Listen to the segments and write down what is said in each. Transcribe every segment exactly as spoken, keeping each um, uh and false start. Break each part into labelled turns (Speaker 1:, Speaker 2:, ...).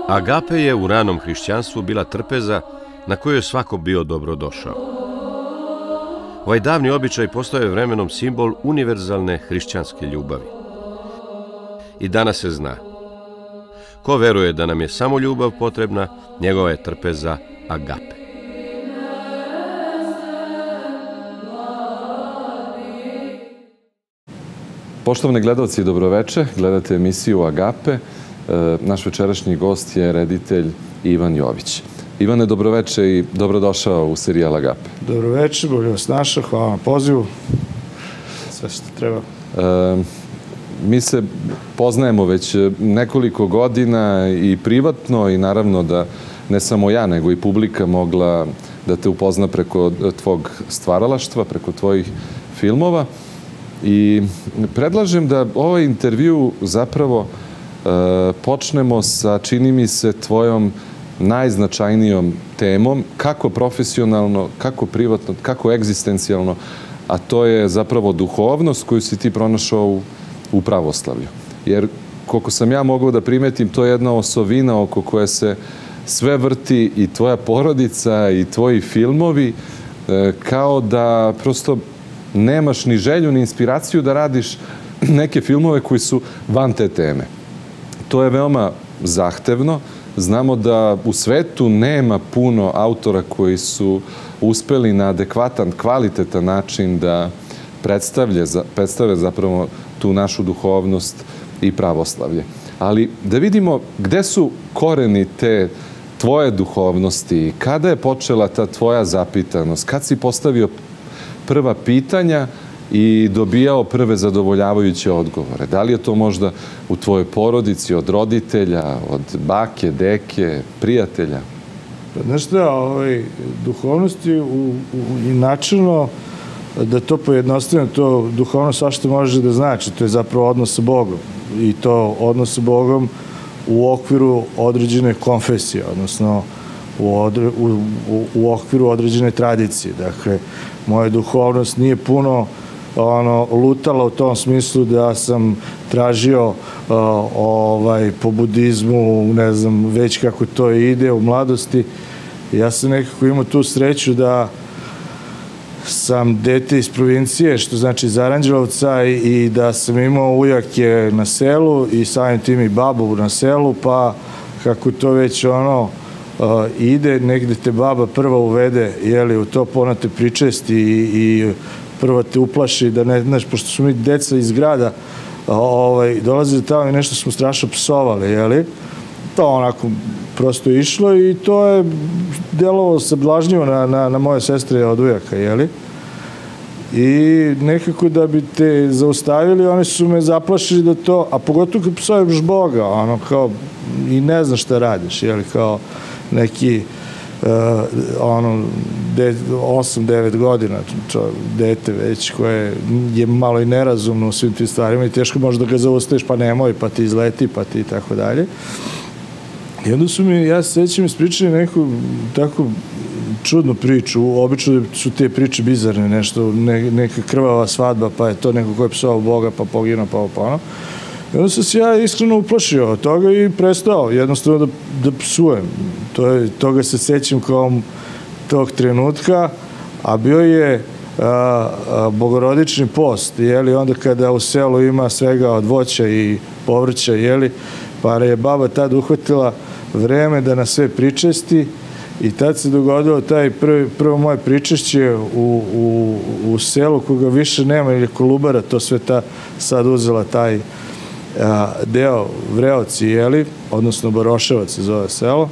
Speaker 1: Agape je u ranom hrišćanstvu bila trpeza na kojoj je svako bio dobrodošao. Ovaj davni običaj postao je vremenom simbol univerzalne hrišćanske ljubavi. I danas se zna. Ko veruje da nam je samo ljubav potrebna, njegova je trpeza agape.
Speaker 2: Poštovani gledalci, dobroveče. Gledate emisiju Agape. Naš večerašnji gost je reditelj Ivan Jović. Ivane, dobroveče i dobrodošao u serijal Agape.
Speaker 3: Dobroveče, bolje vas našao, hvala na pozivu. Sve što treba.
Speaker 2: Mi se poznajemo već nekoliko godina i privatno i naravno da ne samo ja, nego i publika mogla da te upozna preko tvog stvaralaštva, preko tvojih filmova. I predlažem da ovaj intervju zapravo počnemo sa, čini mi se, tvojom najznačajnijom temom, kako profesionalno, kako privatno, kako egzistencijalno, a to je zapravo duhovnost koju si ti pronašao u, u pravoslavlju. Jer, koliko sam ja mogao da primetim, to je jedna osovina oko koje se sve vrti i tvoja porodica i tvoji filmovi, kao da prosto nemaš ni želju ni inspiraciju da radiš neke filmove koji su van te teme. To je veoma zahtevno. Znamo da u svetu nema puno autora koji su uspeli na adekvatan, kvalitetan način da predstave zapravo tu našu duhovnost i pravoslavlje. Ali da vidimo gde su koreni te tvoje duhovnosti, kada je počela ta tvoja zapitanost, kad si postavio prva pitanja i dobijao prve zadovoljavajuće odgovore. Da li je to možda u tvojoj porodici, od roditelja, od bake, deke, prijatelja?
Speaker 3: Znaš šta, duhovnost je i načelno, da to pojednostavljeno, to duhovnost svašta može da znači, to je zapravo odnos sa Bogom. I to odnos sa Bogom u okviru određene konfesije, odnosno u okviru određene tradicije. Dakle, moja duhovnost nije puno lutala u tom smislu da sam tražio po budizmu, ne znam već kako to ide u mladosti. Ja sam nekako imao tu sreću da sam dete iz provincije, što znači iz Aranđelovca, i da sam imao ujake na selu i samim tim i babu na selu, pa kako to već ono ide, negde te baba prva uvede u to, pona te pričesti i prva te uplaši da ne znaš, pošto su mi deca iz grada dolaze tamo i nešto smo strašno psovali, jeli? To onako prosto išlo i to je delovalo sablažnjivo na moje sestre od ujaka, jeli? I nekako da bi te zaustavili, oni su me zaplašili da to, a pogotovo kad psuješ Boga, ono kao, i ne znaš šta radiš, jeli, kao neki ono, osam devet godina, dete već, koje je malo i nerazumno u svim tim stvarima i teško možda ga zaustaviš, pa nemoj, pa ti izleti, pa ti i tako dalje. I onda su mi, ja se sećam, ispričali neku tako čudnu priču, obično su te priče bizarne, nešto, neka krvava svadba, pa je to neko ko je psovao Boga, pa poginuo, pa ono. I onda sam se ja iskreno uplašio od toga i prestao jednostavno da psujem. Toga se sećam kao tog trenutka, a bio je bogorodični post, jeli, onda kada u selu ima svega od voća i povrća, jeli, pa je baba tad uhvatila vreme da nas sve pričesti i tad se dogodilo taj prvo moje pričešće u selu koga više nema, jer je Kolubara to sve sad uzela taj deo Vreoci, jeli, odnosno Baroševac se zove selo.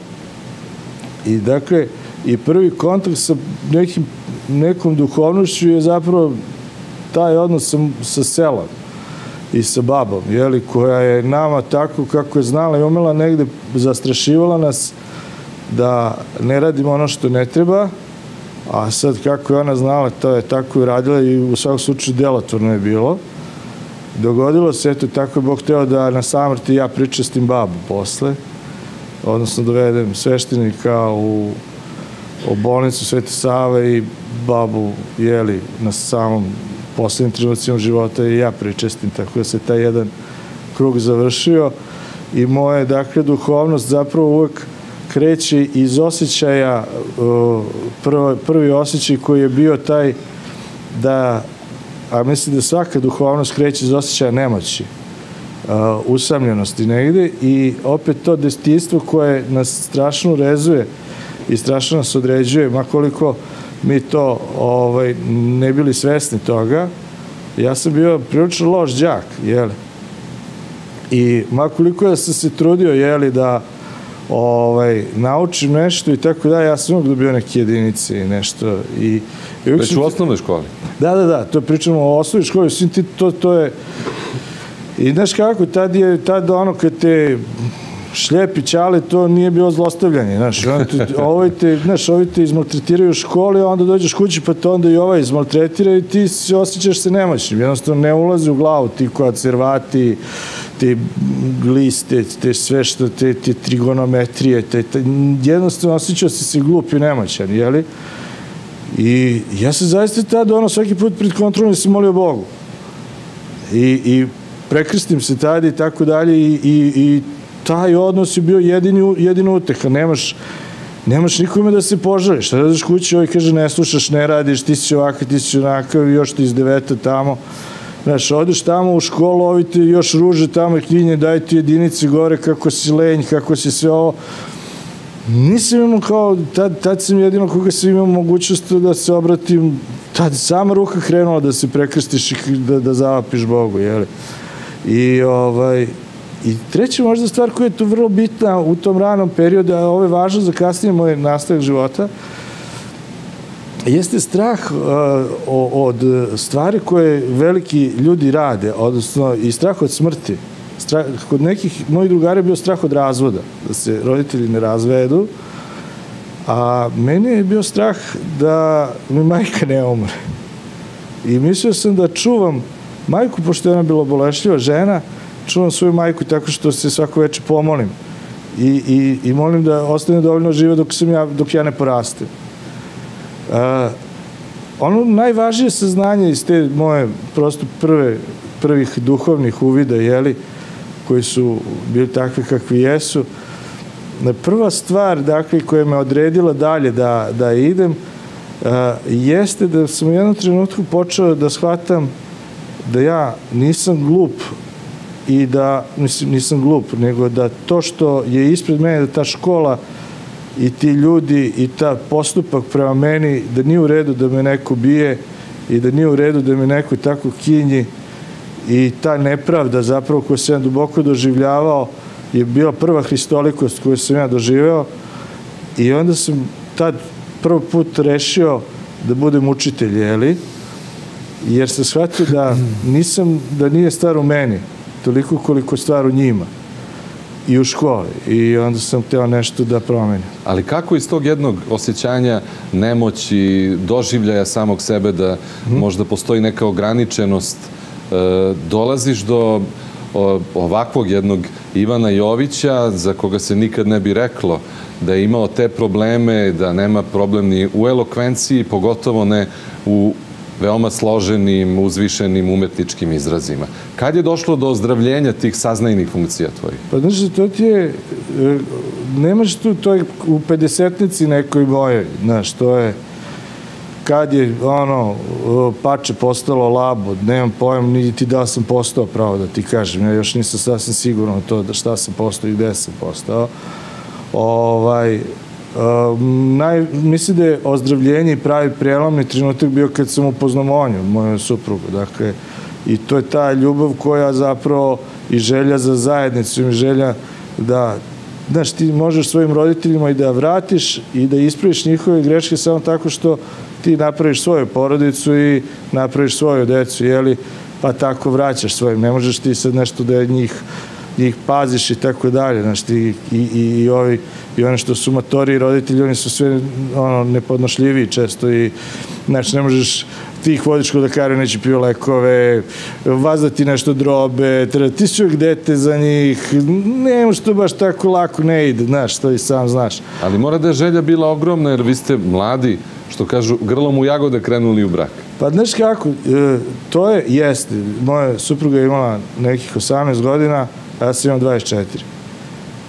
Speaker 3: I dakle, i prvi kontakt sa nekom duhovnošću je zapravo taj odnos sa selom i sa babom, jeli, koja je nama tako kako je znala i umela negde zastrašivala nas da ne radimo ono što ne treba, a sad kako je ona znala, to je tako i radila i u svakom slučaju delotvorno je bilo. Dogodilo se, eto, tako je Bog hteo da na samrti ja pričestim babu posle, odnosno dovedem sveštenika u bolnicu Svete Save i babu, jeli, na samom poslednjim trenucima života i ja pričestim, tako da se taj jedan krug završio i moje, dakle, duhovnost zapravo uvek kreće iz osjećaja, prvi, prvi osjećaj koji je bio taj da, a mislim da svaka duhovnost kreće iz osjećaja nemoći, usamljenosti negde i opet to detinjstvo koje nas strašno rezuje i strašno nas određuje, makoliko mi to ovaj, ne bili svesni toga. Ja sam bio prilično loš đak, jeli? I makoliko ja sam se trudio, jeli, da ovaj, naučim nešto i tako da, ja sam uvijek dobio neke jedinice i nešto. I, i
Speaker 2: Već u osnovnoj školi?
Speaker 3: Da, da, da, to pričamo o osnovnoj školi, svim ti, to, to je... I znaš kako, tad je, tad ono kad te šljepi čale, to nije bilo zlostavljanje, znaš, ovaj te, znaš, ovi te izmaltretiraju u školi, a onda dođeš kući, pa to onda i ovaj izmaltretira i ti se osjećaš se nemoćnim, jednostavno ne ulazi u glavu ti konzervati, te gliste, te sve što, te, te trigonometrije, te, te, jednostavno osjećao si se glup i nemoćan, jeli? I ja sam zaista tada, ono, svaki put pred kontrolom sam molio Bogu. I, i prekrstim se tada i tako dalje i, i, i taj odnos je bio jedini, jedina uteha. Nemaš, nemaš nikome da se požališ. Sada daš kući, ovaj kaže ne slušaš, ne radiš, ti si ovakav, ti si onakav, još ti iz deveta tamo. Znaš, odeš tamo u školu, ovi ti još ruže tamo i knjinje, daj ti jedinice gore, kako si lenj, kako si sve ovo. Nisam imao kao, tad, tad sam jedino koga sam imao mogućnost da se obratim, tad sama ruka krenula da se prekrstiš i da, da zavapiš Bogu, jeli? I, ovaj, i treća možda stvar koja je tu vrlo bitna u tom ranom periodu, a ovo je važno za kasnije moj nastavak života, jeste strah uh, od stvari koje veliki ljudi rade, odnosno i strah od smrti. Strah, kod nekih mojih drugara je bio strah od razvoda, da se roditelji ne razvedu, a meni je bio strah da mi majka ne umre. I mislio sam da čuvam majku, pošto je ona bila bolešljiva žena, čuvam svoju majku tako što se svako večer pomolim i, i, i molim da ostane dovoljno živa dok, sam ja, dok ja ne porastem. Uh, ono najvažnije saznanje iz te moje prosto prve, prvih duhovnih uvida, jeli, koji su bili takvi kakvi jesu, prva stvar, dakle, koja me odredila dalje da, da idem, uh, jeste da sam u jednom trenutku počeo da shvatam da ja nisam glup i da, mislim, nisam glup, nego da to što je ispred mene, da ta škola i ti ljudi i ta postupak prema meni, da nije u redu da me neko bije i da nije u redu da me neko tako kinji i ta nepravda zapravo koju sam ja duboko doživljavao je bila prva hristolikost koju sam ja doživeo i onda sam tad prvi put rešio da budem učitelj, jeli? Jer sam shvatio da nisam, da nije stvar u meni, toliko koliko je stvar u njima i u školi. I onda sam hteo nešto da promenim.
Speaker 2: Ali kako iz tog jednog osjećanja nemoći, doživljaja samog sebe da hmm. možda postoji neka ograničenost, e, dolaziš do o, ovakvog jednog Ivana Jovića, za koga se nikad ne bi reklo da je imao te probleme, da nema problem ni u elokvenciji, pogotovo ne u veoma složenim, uzvišenim umetničkim izrazima. Kad je došlo do ozdravljenja tih saznajnih funkcija tvojih?
Speaker 3: Pa znaš, to ti je, nemaš tu, to je u pedesetnici nekoj mojoj, znaš, to je, kad je, ono, pače postalo labo, nemam pojem, niti da sam postao, pravo da ti kažem, ja još nisam sasvim sigurno u to da šta sam postao i gde sam postao. Ovaj, Uh, naj, mislim da je ozdravljenje i pravi prelomni trenutak bio kad sam upoznao Monju, moju suprugu, dakle, i to je ta ljubav koja zapravo i želja za zajednicu i želja da, znaš, ti možeš svojim roditeljima i da vratiš i da ispraviš njihove greške samo tako što ti napraviš svoju porodicu i napraviš svoju decu, jeli, pa tako vraćaš svojim, ne možeš ti sad nešto da je njih njih paziš i tako dalje, znaš, ti, i, i, i ovi, i oni što su matori i roditelji, oni su sve, ono, nepodnošljiviji često i, znači, ne možeš, ti ih vodiš kod lekara, neće pio lekove, vazati nešto drobe, treba, ti si uvijek dete za njih, ne možeš to baš tako lako ne ide, znaš, to i sam znaš.
Speaker 2: Ali mora da je želja bila ogromna, jer vi ste mladi, što kažu, grlom u jagode krenuli u brak.
Speaker 3: Pa, znaš kako, to je, jeste, moja supruga je imala nekih osamnaest godina, ja sam imam dvadeset četiri.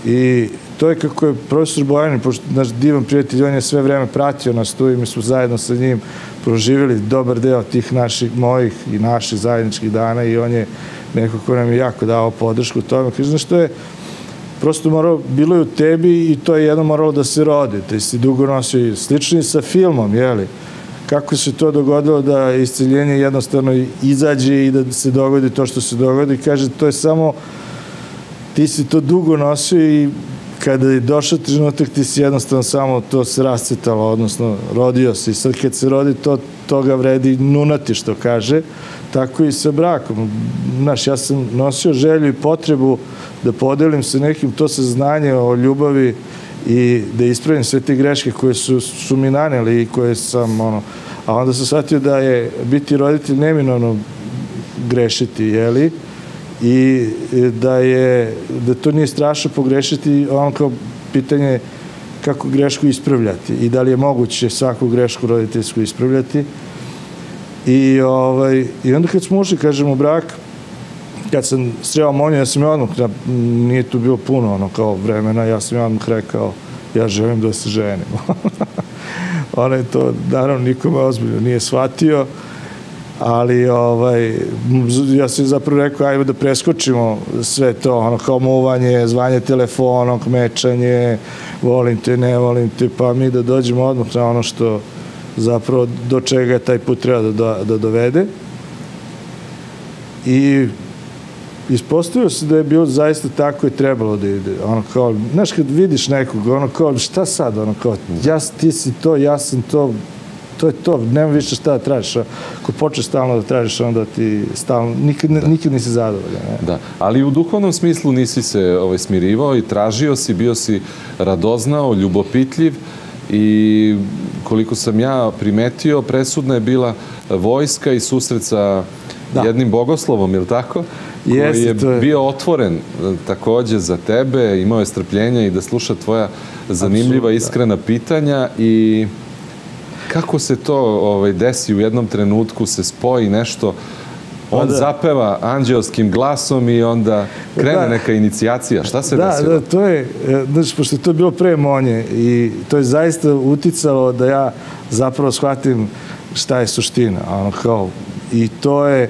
Speaker 3: I to je kako je profesor Bojanin, pošto naš divan prijatelj, on je sve vreme pratio nas tu i mi smo zajedno sa njim proživjeli dobar deo tih naših, mojih i naših zajedničkih dana i on je neko ko nam je jako dao podršku u tome. Kaže, znaš, to je prosto moralo, bilo je u tebi i to je jedno moralo da se rodi, da si dugo nosio i slično i sa filmom, jeli? Kako se to dogodilo da isceljenje jednostavno izađe i da se dogodi to što se dogodi. Kaže, to je samo, ti si to dugo nosio i kada je došao trenutak, ti si jednostavno samo to se rascetalo, odnosno rodio se i sad kad se rodi, to toga vredi nunati, što kaže, tako i sa brakom. Znaš, ja sam nosio želju i potrebu da podelim sa nekim to saznanje o ljubavi i da ispravim sve te greške koje su, su mi naneli i koje sam, ono, a onda sam shvatio da je biti roditelj neminovno grešiti, jeli? I da je, da to nije strašno pogrešiti, ono kao pitanje kako grešku ispravljati i da li je moguće svaku grešku roditeljsku ispravljati. I, ovaj, i onda kad smo ušli, kažem, u brak, kad sam sreo Monju, ja sam je odmah, nije tu bilo puno ono kao vremena, ja sam je odmah rekao, ja želim da se ženimo. Ona je to, naravno, nikome ozbiljno nije shvatio, ali ovaj, ja sam zapravo rekao, ajde da preskočimo sve to, ono kao muvanje, zvanje telefonom, mečanje, volim te, ne volim te, pa mi da dođemo odmah na ono što zapravo do čega taj put treba da, da dovede. I ispostavio se da je bilo zaista tako i trebalo da ide. Ono kao, znaš, kad vidiš nekog, ono kao, šta sad, ono kao, ja, ti si to, ja sam to, to je to, nema više šta da tražiš. Ako počeš stalno da tražiš, onda ti stalno, nikad, nikad nisi zadovoljan. Ne?
Speaker 2: Da, ali u duhovnom smislu nisi se ovaj, smirivao i tražio si, bio si radoznao, ljubopitljiv i koliko sam ja primetio, presudna je bila vojska i susret sa jednim bogoslovom, je li tako? Koji je bio otvoren takođe za tebe, imao je strpljenja i da sluša tvoja zanimljiva, iskrena pitanja i kako se to ovaj, desi u jednom trenutku, se spoji nešto, on zapeva anđeoskim glasom i onda krene neka inicijacija. Šta se desilo?
Speaker 3: Da, da, to je, znači, pošto je to bilo pre Monje i to je zaista uticalo da ja zapravo shvatim šta je suština. Ono kao, i to je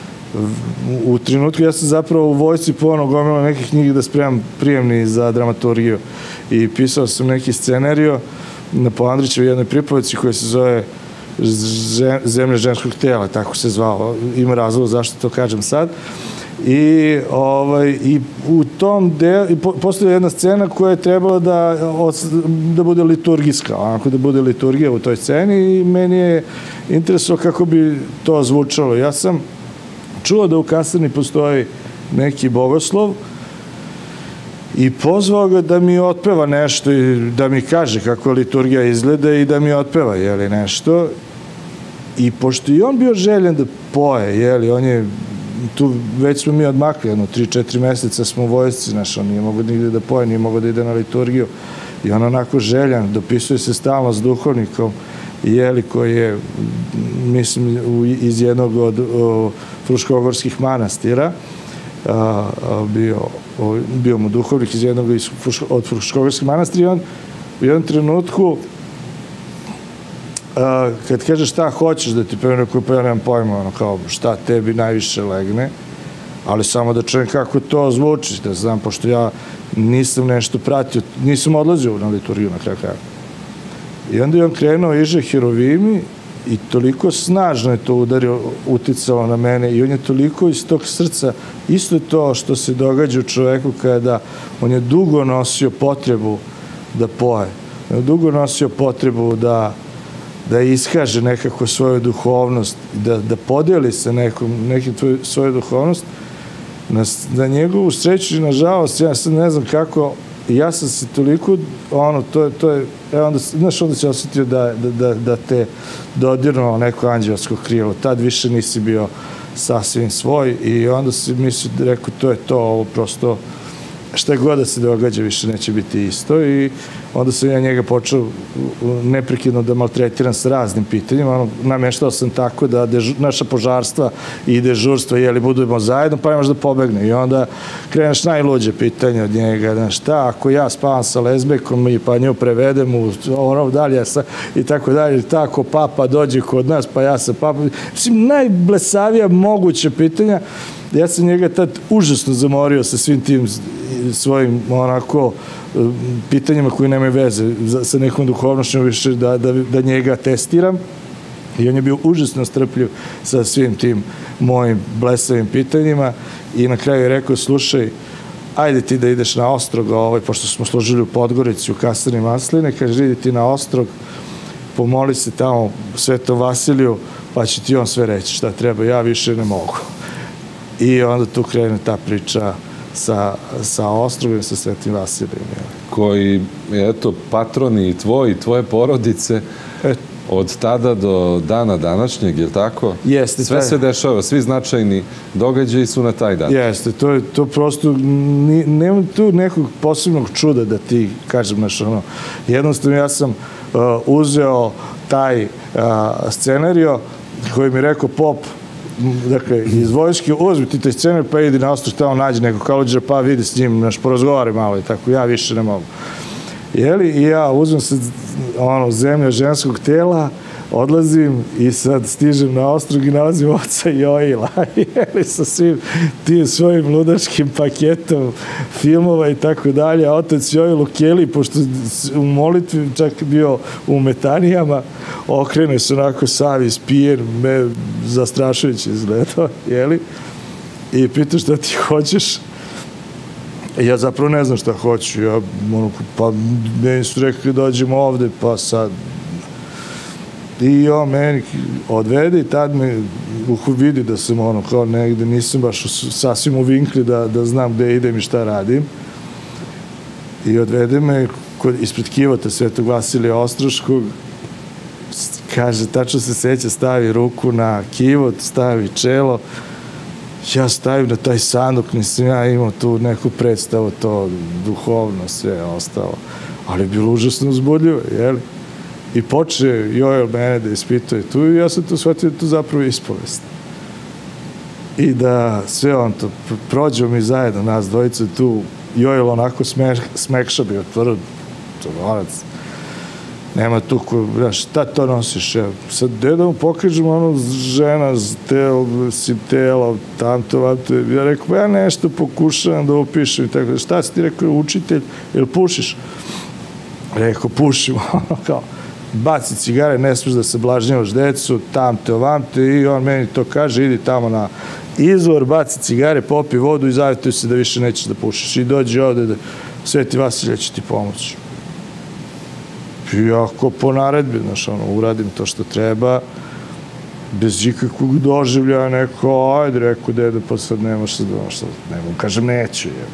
Speaker 3: u trenutku, ja sam zapravo u vojsci ponovno gomila nekih knjigi da spremam prijemni za dramaturgiju i pisao sam neki scenario na Po Andrićevoj jednoj pripovedci koja se zove Zemlja ženskog tela, tako se zvao. Ima razlog zašto to kažem sad. I, ovaj, i u tom delu, i postoji jedna scena koja je trebala da, da bude liturgijska, onako da bude liturgija u toj sceni i meni je interesovalo kako bi to zvučalo. Ja sam čuo da u kasarni postoji neki bogoslov i pozvao ga da mi otpeva nešto i da mi kaže kako liturgija izgleda i da mi otpeva, jeli, nešto. I pošto i on bio željen da poje, jeli, on je, tu već smo mi odmakli, jedno, tri, četiri meseca smo u vojsci, znaš, on nije mogo nigde da poje, nije mogo da ide na liturgiju. I on onako željan, dopisuje se stalno s duhovnikom, jeli, koji je, mislim, iz jednog od fruškogorskih manastira, a, a, bio, o, bio mu duhovnik iz jednog iz, od fruškogorskih manastira i on u jednom trenutku a, kad kaže šta hoćeš da ti pevam, neko pa ja nemam pojma, ono kao šta tebi najviše legne, ali samo da čujem kako to zvuči, da znam, pošto ja nisam nešto pratio, nisam odlazio na liturgiju na kraju kraja. I onda je on krenuo iže Herovimi i toliko snažno je to udario, uticalo na mene i on je toliko iz tog srca, isto to što se događa u čoveku kada on je dugo nosio potrebu da poje, on je dugo nosio potrebu da, da iskaže nekako svoju duhovnost, da, da podeli sa nekom, nekim tvoj, svoju duhovnost. Na, na njegovu sreću i nažalost, ja sad ne znam kako, ja sam se toliko, ono, to je, to je, evo onda, znaš, onda se osjetio da, da, da te dodirnuo neko anđelsko krilo, tad više nisi bio sasvim svoj i onda si misli, rekao, to je to, ovo prosto, šta god da se događa više neće biti isto i onda sam ja njega počeo neprekidno da maltretiram sa raznim pitanjima. Ono, nameštao sam tako da dežu, naša požarstva i dežurstva, jeli, budemo zajedno, pa nemaš da pobegne. I onda kreneš najluđe pitanje od njega, znaš, šta, ako ja spavam sa lezbekom i pa nju prevedem u ono dalje sa, i tako dalje, tako papa dođe kod nas, pa ja sa papa. Mislim, najblesavija moguće pitanja. Ja sam njega tad užasno zamorio sa svim tim svojim onako pitanjima koji nemaju veze sa nekom duhovnošćom više da, da, da njega testiram i on je bio užasno strpljiv sa svim tim mojim blesavim pitanjima i na kraju je rekao, slušaj, ajde ti da ideš na Ostrog, ovaj, pošto smo složili u Podgorici u kasarni Masline, kaže, idi ti na Ostrog, pomoli se tamo Svetom Vasiliju, pa će ti on sve reći šta treba, ja više ne mogu. I onda tu krene ta priča sa, sa Ostrogom i sa Svetim Vasilijem.
Speaker 2: Koji, eto, patroni i tvoji, i tvoje porodice, et, od tada do dana današnjeg, je li tako?
Speaker 3: Jeste.
Speaker 2: Sve se dešava, svi značajni događaji su na taj dan.
Speaker 3: Jeste, to je to prosto, ni, nema tu nekog posebnog čuda da ti kažem, znaš, ono, jednostavno ja sam uh, uzeo taj uh, scenario koji mi rekao pop, dakle, iz vojske, uzmi ti taj scenar, pa idi na Ostrog, tamo nađi nekog kaluđera, pa vidi s njim, naš, porazgovari malo i tako, ja više ne mogu. Jeli, i ja uzmem se, ono, zemlja ženskog tela, odlazim i sad stižem na Ostrog i nalazim oca Joila, jeli, sa svim tim svojim ludačkim paketom filmova i tako dalje, a otac Joil u keli, pošto u molitvi čak bio u metanijama, okrene se onako sav ispijen, me zastrašujući izgledao, jeli, i pita šta ti hoćeš. Ja zapravo ne znam šta hoću, ja, ono, pa meni su rekli dođemo ovde, pa sad. I on meni odvede i tad me vidi da sam ono kao negde, nisam baš sasvim u vinkli da, da znam gde idem i šta radim. I odvede me kod, ispred kivota Svetog Vasilija Ostroškog, kaže, tačno se seća, stavi ruku na kivot, stavi čelo, ja stavim na taj sanduk, nisam ja imao tu neku predstavu, to duhovno sve ostalo, ali je bilo užasno uzbudljivo, jeli? I poče Joel mene da ispituje tu i ja sam to shvatio da to zapravo ispovest. I da sve on to, prođemo mi zajedno, nas dvojice tu, Joel onako smeš, smekša bio tvrd, čogorac, nema tu ko, znaš, šta to nosiš? Ja, sad, gde da mu pokažem ono žena, tel, si telo, tamto, vamto, ja rekao, pa ja nešto pokušavam da upišem i tako, šta si ti rekao, učitelj, jel pušiš? Rekao, pušim, ono kao, baci cigare, ne smiješ da se blažnjavaš decu, tamte, ovamte, i on meni to kaže, idi tamo na izvor, baci cigare, popi vodu i zavjetuj se da više nećeš da pušiš. I dođi ovde da Sveti Vasilije će ti pomoći. I ako po naredbi, znaš, ono, uradim to što treba, bez ikakvog doživljaja, neko, ajde, rekao, dede, pa sad nemaš sad, ono što, ne mogu, kažem, neću, je.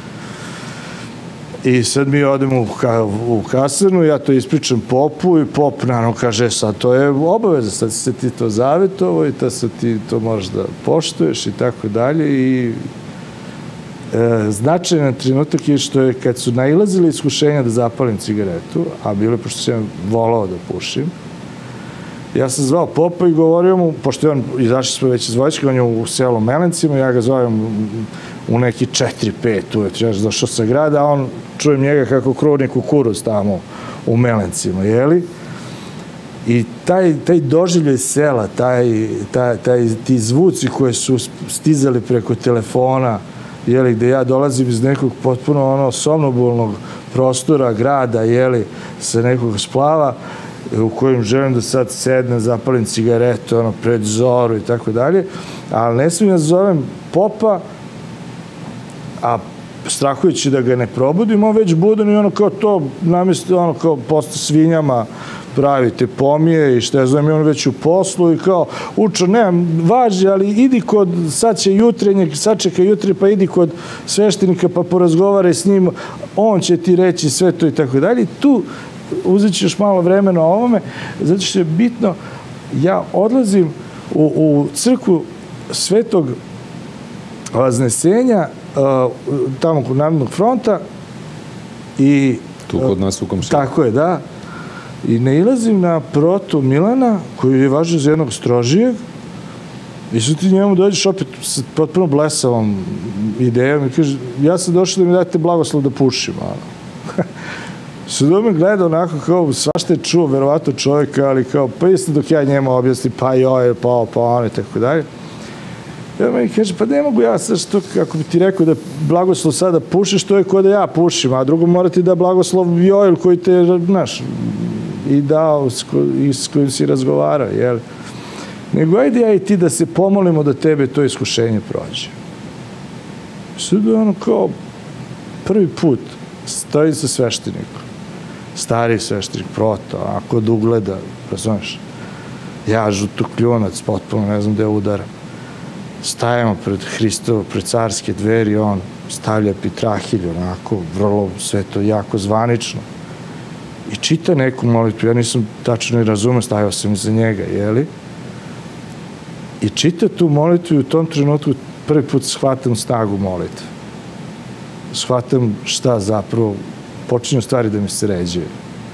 Speaker 3: I sad mi odemo u, ka, u kasarnu, ja to ispričam popu i pop naravno kaže, sad to je obaveza, sad se ti to zavjetovo i ta sad ti to moraš da poštuješ i tako dalje. I e, značajan trenutak je što je kad su nailazili iskušenja da zapalim cigaretu, a bilo je pošto sam volao da pušim, ja sam zvao popa i govorio mu, pošto je on, izašli smo već iz vojske, on je u selu Melencima, ja ga zovem u neki četiri pet ujutru, ja sam došao sa grada, a on, čujem njega kako kruni kukuruz tamo u Melencima, jeli? I taj, taj doživljaj sela, taj, taj, taj, ti zvuci koje su stizali preko telefona, jeli, gde ja dolazim iz nekog potpuno ono somnobulnog prostora, grada, jeli, sa nekog splava, u kojem želim da sad sednem, zapalim cigaretu, ono, pred zoru i tako dalje, ali ne smijem da zovem popa, a strahujući da ga ne probudim, on već budan i ono kao to, namjesto ono kao posle svinjama pravite pomije i što ja zovem, on već u poslu i kao, učo, nemam, važi, ali idi kod, sad će jutrenjeg, sad čeka jutre, pa idi kod sveštenika pa porazgovaraj s njim, on će ti reći sve to i tako dalje. Tu uzet ću još malo vremena o ovome, zato što je bitno, ja odlazim u, u crkvu Svetog Vaznesenja tamo kod Narodnog fronta i...
Speaker 2: Tu kod nas u komšiji.
Speaker 3: Tako je, da. I nailazim na proto Milana, koji je važan za jednog strožijeg, i sad ti njemu dođeš opet sa potpuno blesavom idejom i kaže, ja sam došao da mi date blagoslov da pušim. Sad on me gleda onako kao, svašta je čuo, verovatno čovjeka, ali kao, pa isto dok ja njemu objasnim, pa joj, pa, pa on i tako dalje. Ja meni kaže, pa ne mogu ja sad što, kako bi ti rekao da blagoslov sada pušiš, to je ko da ja pušim, a drugo mora ti da blagoslov Joel koji te, znaš, i dao, i s kojim si razgovarao, jel? Nego ajde ja i ti da se pomolimo da tebe to iskušenje prođe. Sad je ono kao prvi put stoji sa sveštenikom, stari sveštenik, proto, ako od ugleda, razumiješ, ja žutokljunac, potpuno ne znam gde udaram. Stajemo pred Hristovo, pred carske dveri, on stavlja pitrahilju, onako, vrlo sve to jako zvanično. I čita neku molitvu, ja nisam tačno i razumeo, stavio sam iza njega, jeli? I čita tu molitvu i u tom trenutku prvi put shvatam snagu molitve. Shvatam šta zapravo, počinju stvari da mi se ređuje.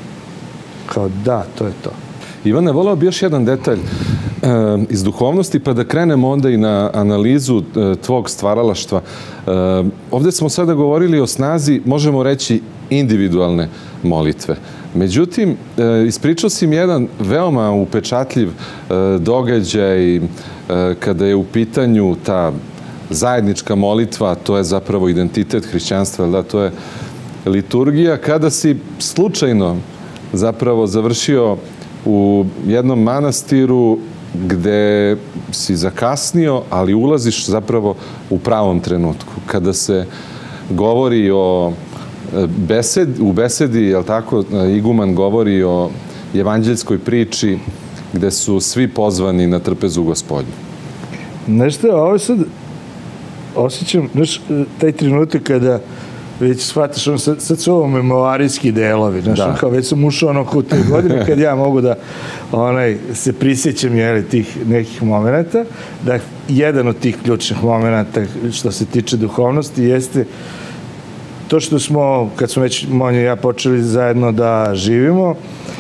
Speaker 3: Kao da, to je to.
Speaker 2: Ivane, voleo bi još jedan detalj iz duhovnosti, pa da krenemo onda i na analizu tvog stvaralaštva. Ovde smo sada govorili o snazi, možemo reći, individualne molitve. Međutim, ispričao si mi jedan veoma upečatljiv događaj kada je u pitanju ta zajednička molitva, to je zapravo identitet hrišćanstva, da, to je liturgija, kada si slučajno zapravo završio u jednom manastiru gde si zakasnio, ali ulaziš zapravo u pravom trenutku. Kada se govori o besedi, u besedi, jel tako, iguman govori o evanđeljskoj priči gde su svi pozvani na trpezu Gospodnju.
Speaker 3: Znaš šta, ovo sad osjećam, znaš, taj trenutak kada već shvataš, ono, sad, sad su ovo memoarijski delovi, znaš, da. Kao već sam ušao ono u te godine kad ja mogu da onaj, se prisjećam, jeli, tih nekih momenta, da jedan od tih ključnih momenta što se tiče duhovnosti jeste to što smo, kad smo već Monja i ja počeli zajedno da živimo,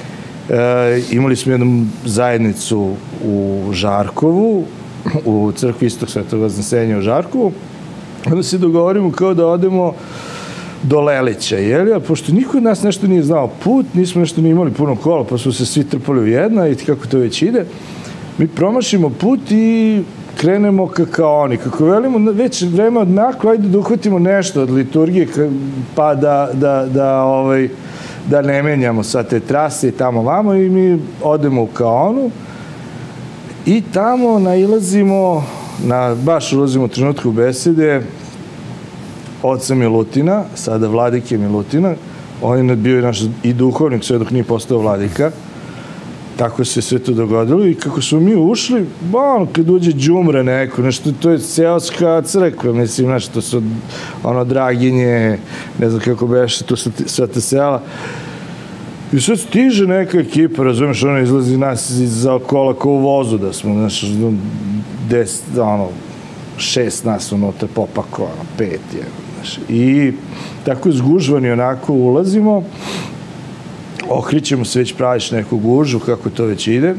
Speaker 3: e, imali smo jednu zajednicu u Žarkovu, u crkvi Istog Svetog Vaznesenja u Žarkovu, onda se dogovorimo kao da odemo do Lelića, jeli? A pošto niko od nas nešto nije znao put, nismo nešto ni imali puno kola, pa su se svi trpali u jedna i kako to već ide, mi promašimo put i krenemo kao oni. Kako velimo, već vreme odmaklo, ajde da uhvatimo nešto od liturgije, pa da, da, da, ovaj, da ne menjamo sad te trase i tamo vamo i mi odemo u Kaonu i tamo nailazimo, na, baš ulazimo u trenutku besede, oca Milutina, sada vladike Milutina, on je bio i naš i duhovnik sve dok nije postao vladika. Tako se sve to dogodilo i kako smo mi ušli, bon, kad uđe džumre neko, nešto, to je seoska crkva, mislim, znaš, to su ono Draginje, ne znam kako beše, to su sva te sela. I sad stiže neka ekipa, razumiješ, ono izlazi nas iza kola kao u vozu, da smo, znaš, deset, ono, šest nas unutra popako, ono, pet je, znaš. I tako zgužvani onako ulazimo, okrećemo se, već praviš neku gužu, kako to već ide.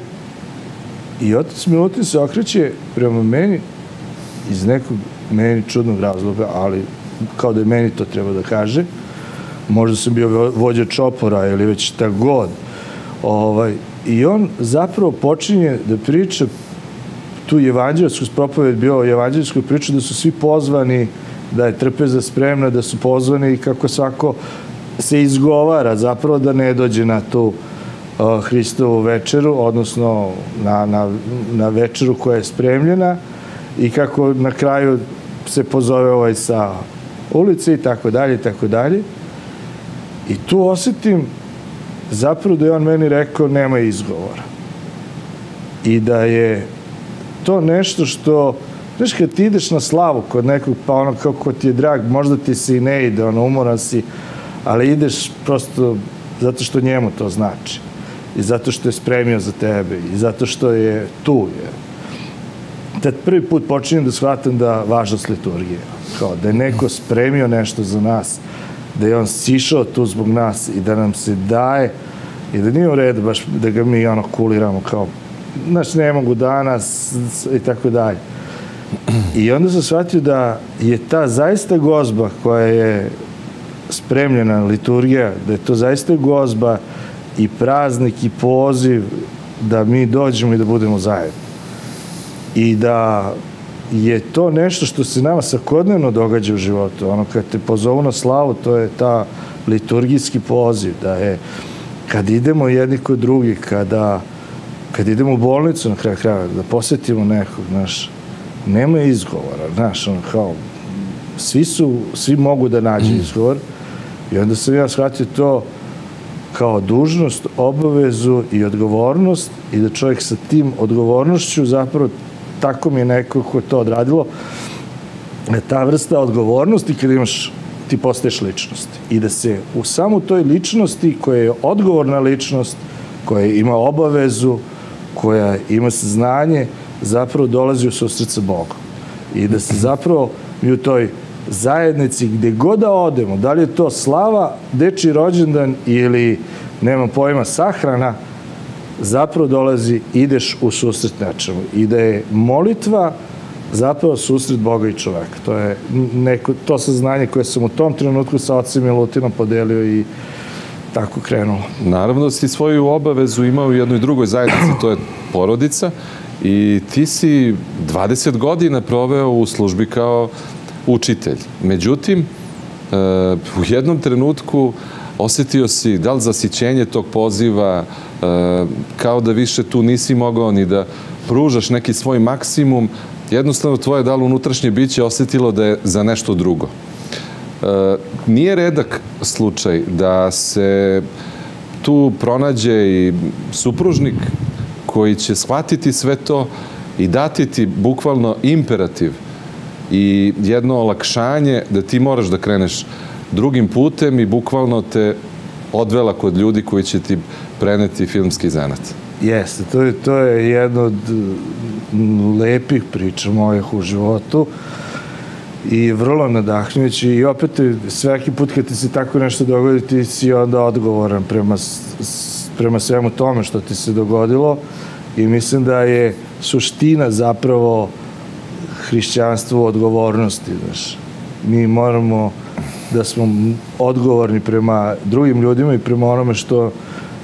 Speaker 3: I otac Milutin se okreće prema meni iz nekog meni čudnog razloga, ali kao da je meni to treba da kaže. Možda sam bio vođa čopora ili već šta god. Ovaj, I on zapravo počinje da priča tu evanđelsku propoved, bio evanđelsku priču da su svi pozvani, da je trpeza spremna, da su pozvani i kako svako se izgovara zapravo da ne dođe na tu uh, Hristovu večeru, odnosno na, na, na večeru koja je spremljena i kako na kraju se pozove ovaj sa ulice i tako dalje i tako dalje. I tu osetim zapravo da je on meni rekao nema izgovora. I da je to nešto što, znaš, kad ti ideš na slavu kod nekog, pa ono kao ko ti je drag, možda ti se i ne ide, ono, umoran si, ali ideš prosto zato što njemu to znači. I zato što je spremio za tebe. I zato što je tu. Je. Tad prvi put počinjem da shvatam da važnost liturgije. kao da je neko spremio nešto za nas, da je on sišao tu zbog nas i da nam se daje i da nije u redu baš da ga mi ono kuliramo kao, znaš, ne mogu danas i tako dalje. I onda sam shvatio da je ta zaista gozba koja je spremljena, liturgija, da je to zaista gozba i praznik i poziv da mi dođemo i da budemo zajedno. I da je to nešto što se nama svakodnevno događa u životu. Ono, kad te pozovu na slavu, to je ta liturgijski poziv, da je kad idemo jedni kod drugih, kada, kad idemo u bolnicu na kraju kraja, da posjetimo nekog, znaš, nema izgovora, znaš, ono, kao, svi su, svi mogu da nađe izgovor i onda sam ja shvatio to kao dužnost, obavezu i odgovornost i da čovjek sa tim odgovornošću zapravo tako mi je neko ko je to odradilo, ta vrsta odgovornosti kada imaš, ti postaješ ličnost. I da se u samu toj ličnosti koja je odgovorna ličnost, koja ima obavezu, koja ima saznanje, zapravo dolazi u susret sa Bogom. I da se zapravo mi u toj zajednici, gde god da odemo, da li je to slava, dečiji rođendan ili, nemam pojma, sahrana, zapravo dolazi, ideš u susret nečemu. I da je molitva zapravo susret Boga i čoveka. To je neko, to saznanje koje sam u tom trenutku sa ocem Milutinom podelio i tako krenulo.
Speaker 2: Naravno si svoju obavezu imao u jednoj drugoj zajednici, to je porodica, i ti si dvadeset godina proveo u službi kao učitelj. Međutim, u jednom trenutku osetio si da li zasićenje tog poziva, kao da više tu nisi mogao ni da pružaš neki svoj maksimum, jednostavno tvoje da li unutrašnje biće osetilo da je za nešto drugo. Nije redak slučaj da se tu pronađe i supružnik koji će shvatiti sve to i dati ti bukvalno imperativ i jedno olakšanje da ti moraš da kreneš drugim putem i bukvalno te odvela kod ljudi koji će ti preneti filmski zanat.
Speaker 3: Jeste, to je, to je jedna od lepih priča mojih u životu i vrlo nadahnjujući i opet svaki put kad ti se tako nešto dogodi ti si onda odgovoran prema, prema svemu tome što ti se dogodilo i mislim da je suština zapravo hrišćanstvo u odgovornosti, znaš. Mi moramo da smo odgovorni prema drugim ljudima i prema onome što uh,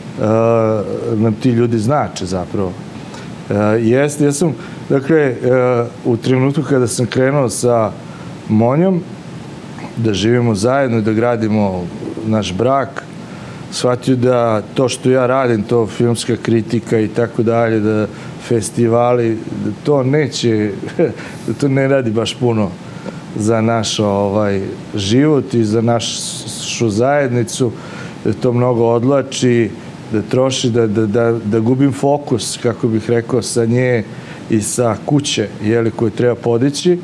Speaker 3: nam ti ljudi znače zapravo. Uh, jest, ja sam, dakle, uh, u trenutku kada sam krenuo sa Monjom, da živimo zajedno i da gradimo naš brak, shvatio da to što ja radim, to filmska kritika i tako dalje, da festivali, da to neće, da to ne radi baš puno za naš ovaj, život i za našu zajednicu, da to mnogo odlači, da troši, da, da, da, da gubim fokus, kako bih rekao, sa nje i sa kuće, jeli, koje treba podići.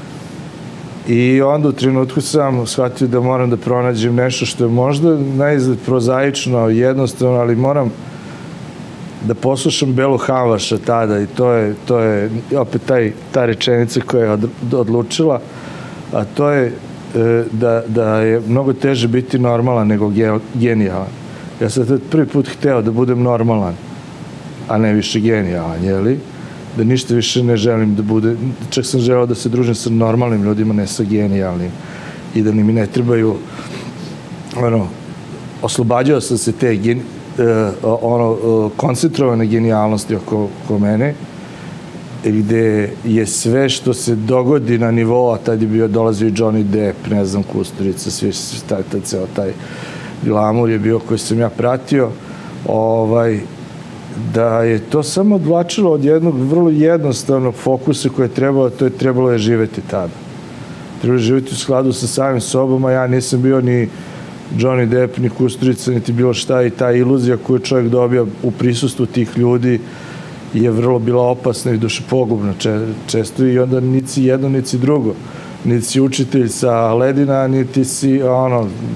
Speaker 3: I onda u trenutku sam shvatio da moram da pronađem nešto što je možda naizgled prozaično, jednostavno, ali moram da poslušam Belu Hamvaša tada i to je, to je opet taj, ta rečenica koja je odlučila, a to je da, da je mnogo teže biti normalan nego genijalan. Ja sam tad prvi put hteo da budem normalan, a ne više genijalan, jeli? Da ništa više ne želim da bude, čak sam želeo da se družim sa normalnim ljudima, ne sa genijalnim, i da mi ne trebaju, ono, oslobađao sam se te gen, ono, koncentrovane genijalnosti oko, oko mene, gde je sve što se dogodi na nivou, a tad je bio, dolazio i Johnny Depp, ne znam, Kusturica, svi, taj, taj, ceo taj glamur je bio koji sam ja pratio, ovaj, da je to samo odvlačilo od jednog vrlo jednostavnog fokusa koje je trebalo, to je trebalo je živeti tada. Trebalo je živeti u skladu sa samim sobom, a ja nisam bio ni Johnny Depp, ni Kusturica, niti bilo šta, i ta iluzija koju čovjek dobija u prisustvu tih ljudi je vrlo bila opasna i dušepogubna često i onda niti jedno, niti drugo. Niti si učitelj sa ledina, niti si ono,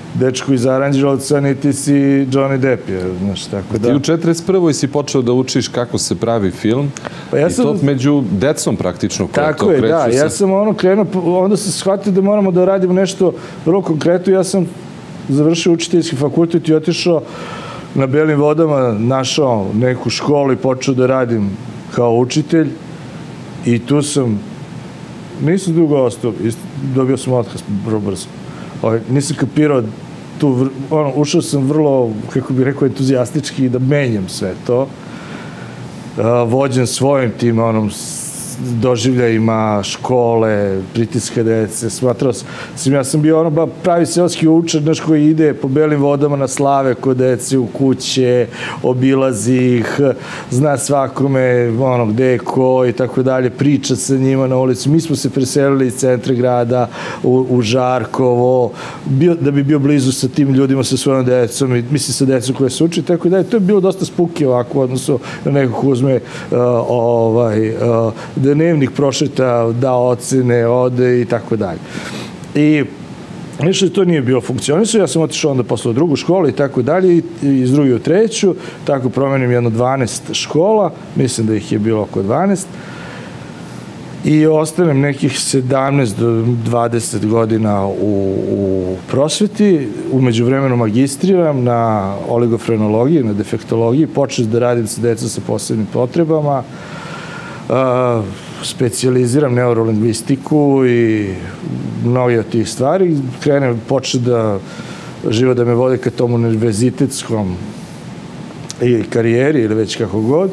Speaker 3: dečko iz Aranđelovca, niti si Johnny Depp, je, znaš, tako da...
Speaker 2: Ti u četrdeset prvoj si počeo da učiš kako se pravi film,
Speaker 3: pa ja sam,
Speaker 2: i to među decom praktično.
Speaker 3: Tako je, da, ja sam ono krenuo, onda sam shvatio da moramo da radimo nešto vrlo konkretno, ja sam završio učiteljski fakultet i otišao na Belim vodama, našao neku školu i počeo da radim kao učitelj i tu sam, nisam dugo ostao, dobio sam otkaz vrlo brzo. Nisam kapirao tu, ono, ušao sam vrlo, kako bih rekao, entuzijastički da menjam sve to. Vođen svojim tim, onom, doživljajima, škole, pritiska dece, smatrao sam, ja sam bio ono pravi seoski učar, znaš, koji ide po Belim vodama na slave kod dece u kuće, obilazi ih, zna svakome, ono, gde je ko i tako dalje, priča sa njima na ulici. Mi smo se preselili iz centra grada u, u Žarkovo, bio, da bi bio blizu sa tim ljudima, sa svojom decom, i mislim sa decom koje se uči, tako dalje. To je bilo dosta spuki ovako, odnosno na nekog uzme uh, ovaj, uh, dnevnik prošeta, da ocene, ode i tako dalje. I nešto to nije bilo funkcionisao, ja sam otišao onda posle u drugu školu i tako dalje, i iz druge u treću, tako promenim jedno dvanaest škola, mislim da ih je bilo oko dvanaest, i ostanem nekih sedamnaest do dvadeset godina u, u prosveti, umeđu vremenu magistriram na oligofrenologiji, na defektologiji, počnem da radim sa decom sa posebnim potrebama, Uh, specijaliziram neurolingvistiku i mnogi od tih stvari. Krenem, počne da živo da me vode ka tom univerzitetskom i karijeri ili već kako god.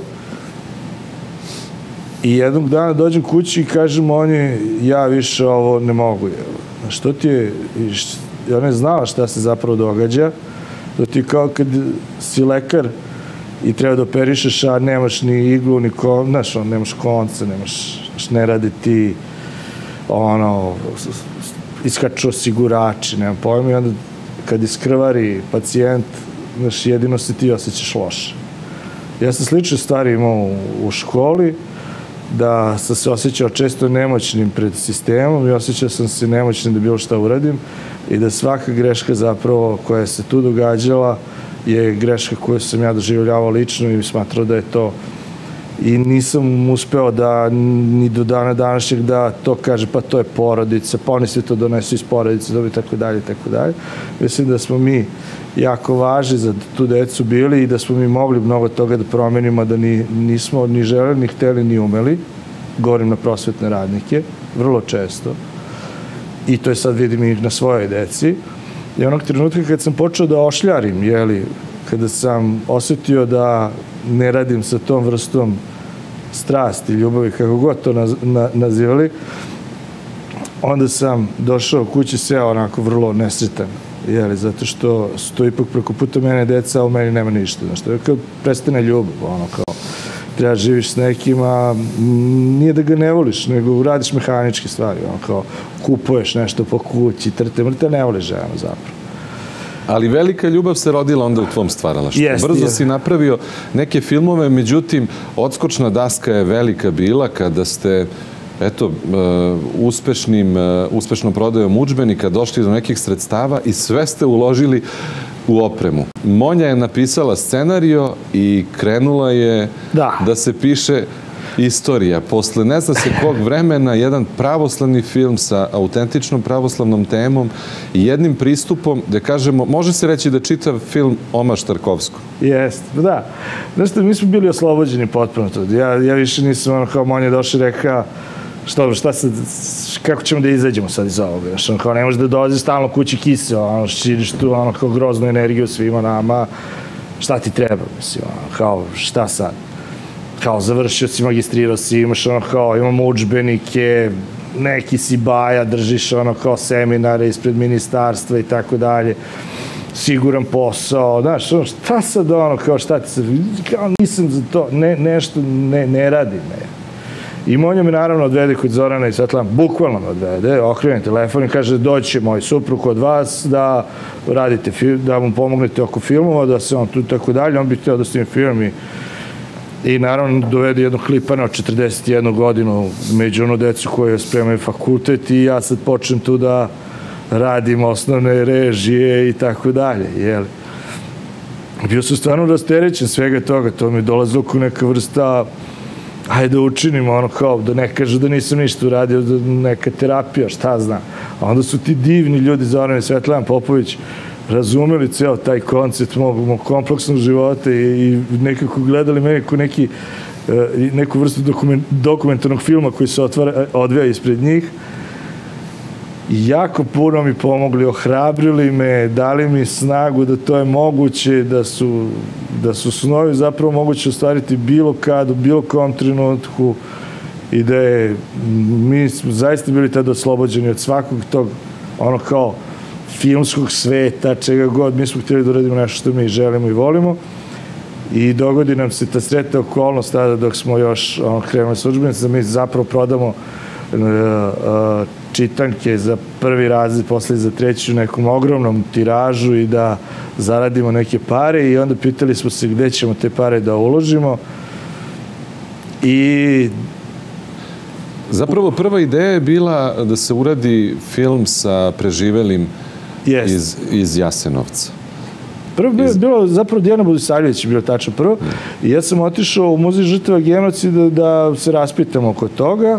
Speaker 3: I jednog dana dođem kući i kažem oni, ja više ovo ne mogu. Što ti je, ona je znala šta se zapravo događa, to ti kao kad si lekar i treba da operišeš, a nemaš ni iglu, ni kon, znaš, nemaš konce, nemaš, ne radi ti, ono, iskaču osigurači, nemam pojma, i onda kad iskrvari pacijent, znaš, jedino se ti osjećaš loše. Ja sam slične stvari imao u školi, da sam se osjećao često nemoćnim pred sistemom i osjećao sam se nemoćnim da bilo šta uradim i da svaka greška zapravo koja se tu događala je greška koju sam ja doživljavao lično i smatrao da je to, i nisam uspeo da ni do dana današnjeg da to kaže pa to je porodica, pa oni sve to donesu iz porodice, dobi tako dalje, tako dalje. Mislim da smo mi jako važni za tu decu bili i da smo mi mogli mnogo toga da promenimo, da ni, nismo ni želeli, ni hteli, ni umeli. Govorim na prosvetne radnike, vrlo često. I to je sad vidim i na svojoj deci. I onog trenutka kad sam počeo da ošljarim, jeli, kada sam osetio da ne radim sa tom vrstom strasti, ljubavi, kako god to naz, na, nazivali, onda sam došao kući seo onako vrlo nesretan, jeli, zato što su to ipak preko puta mene deca, a u meni nema ništa. Znaš, to je kao prestane ljubav, ono kao, treba živiš s nekima, nije da ga ne voliš, nego radiš mehaničke stvari, ono kao, kupuješ nešto po kući, trte, mrte, ne voliš ženu zapravo.
Speaker 2: Ali velika ljubav se rodila onda u tvom stvaralaštvu.
Speaker 3: Jest,
Speaker 2: Brzo
Speaker 3: jest.
Speaker 2: si napravio neke filmove, međutim, odskočna daska je velika bila kada ste, eto, uspešnim, uspešnom prodajom udžbenika došli do nekih sredstava i sve ste uložili u opremu. Monja je napisala scenario i krenula je
Speaker 3: da,
Speaker 2: da se piše istorija. Posle ne zna se kog vremena, jedan pravoslavni film sa autentičnom pravoslavnom temom i jednim pristupom, da kažemo, može se reći da čitav film omaž Tarkovskom.
Speaker 3: Jeste, da. Znaš što, mi smo bili oslobođeni potpuno to. Ja, ja više nisam, ono, kao Monja došao i rekao, što, šta sad, kako ćemo da izađemo sad iz ovoga? Znaš, ono, kao ne može da dolazi stalno kući kise, ono, širiš tu, ono, kao groznu energiju svima nama, šta ti treba, mislim, ono, kao, šta sad? Kao, završio si, magistrirao si, imaš ono kao, imamo udžbenike, neki si baja, držiš ono kao seminare ispred ministarstva i tako dalje, siguran posao, znaš, ono, šta sad ono, kao, šta ti sad, kao, nisam za to, ne, nešto ne, ne radi me. I Monja me naravno odvede kod Zorana i Svetlana, bukvalno me odvede, okrene telefon i kaže, doći će moj suprug kod vas da radite film, da mu pomognete oko filmova, da se on tu tako dalje, on bi htio da snimi film i I naravno dovede jednog klipana od četrdeset jednu godinu među ono decu koje spremaju fakultet i ja sad počnem tu da radim osnovne režije i tako dalje, jel? Bio sam stvarno rasterećen svega toga, to mi je dolazilo kao neka vrsta, ajde da učinimo, ono kao, da ne kažu da nisam ništa uradio, da neka terapija, šta znam. A onda su ti divni ljudi, Zoran i Svetlana Popović, razumeli ceo taj koncept mog, mog kompleksnog života i, i nekako gledali mene kao neki, neku vrstu dokument, dokumentarnog filma koji se otvara, odvija ispred njih. I jako puno mi pomogli, ohrabrili me, dali mi snagu da to je moguće, da su, da su snovi zapravo moguće ostvariti bilo kad, u bilo kom trenutku i da je, mi smo zaista bili tada oslobođeni od svakog tog, ono kao, filmskog sveta, čega god, mi smo htjeli da uradimo nešto što mi želimo i volimo i dogodi nam se ta sretna okolnost tada dok smo još ono, krenuli s udžbenicima, mi zapravo prodamo uh, uh, čitanke za prvi razred, posle za treći u nekom ogromnom tiražu i da zaradimo neke pare i onda pitali smo se gde ćemo te pare da uložimo i
Speaker 2: zapravo prva ideja je bila da se uradi film sa preživelim yes. iz, iz Jasenovca.
Speaker 3: Prvo je iz... bilo, zapravo Dijana Budisavljević je bilo tačno prvo i ja sam otišao u muzej žrtava genocida da, da se raspitam oko toga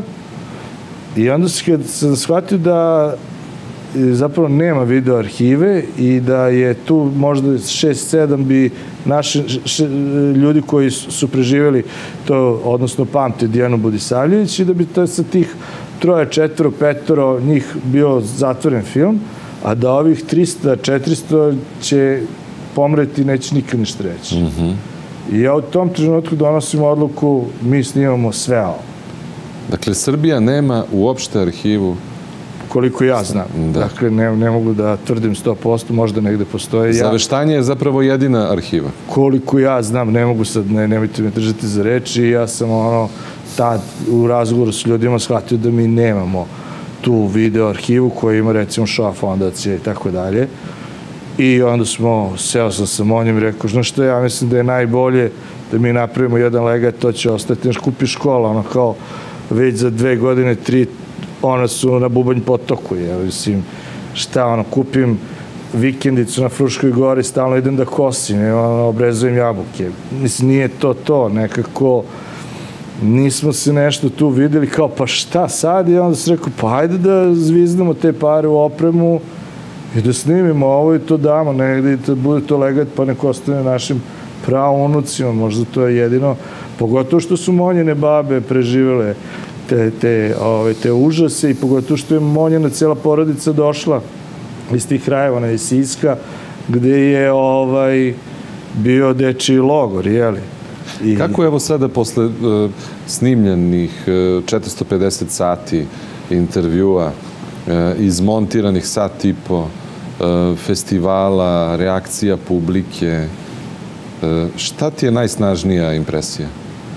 Speaker 3: i onda sam shvatio da zapravo nema video arhive i da je tu možda šest sedam bi naši š, ljudi koji su preživjeli to, odnosno pamte Dijanu Budisavljević i da bi to sa tih troje, četvoro, petoro njih bio zatvoren film, a da ovih trista, četiristo će pomreti i neće nikad ništa reći. Mm -hmm. I ja u tom trenutku donosim odluku, mi snimamo sve ovo.
Speaker 2: Dakle, Srbija nema uopšte arhivu?
Speaker 3: Koliko ja znam. Da. Dakle, ne, ne mogu da tvrdim sto posto, možda negde postoje.
Speaker 2: Zaveštanje je zapravo jedina arhiva?
Speaker 3: Koliko ja znam, ne mogu sad, ne, nemojte me držati za reči, ja sam ono, tad u razgovoru s ljudima shvatio da mi nemamo tu video arhivu koja ima recimo Šoa fondacija i tako dalje. I onda smo, seo sam sa Monjem i rekao, znaš što, ja mislim da je najbolje da mi napravimo jedan legat, to će ostati, znaš, kupi škola, ono kao već za dve godine, tri, ona su na Bubanj potoku, ja mislim, šta, ono, kupim vikendicu na Fruškoj gori, stalno idem da kosim, ono, obrezujem jabuke. Mislim, nije to to, nekako, nismo se nešto tu videli, kao, pa šta sad? I onda se rekao, pa hajde da zviznemo te pare u opremu i da snimimo ovo i to damo negde i da bude to legat, pa neko ostane našim praunucima, možda to je jedino, pogotovo što su Monjine babe preživele te, te, ove, te užase i pogotovo što je Monjina cijela porodica došla iz tih krajeva, ona iz Siska, gde je ovaj, bio dečiji logor, jeli? I...
Speaker 2: Kako je evo sada posle uh, snimljenih uh, četiristo pedeset sati intervjua, uh, izmontiranih sat i po, uh, festivala, reakcija publike, uh, šta ti je najsnažnija impresija?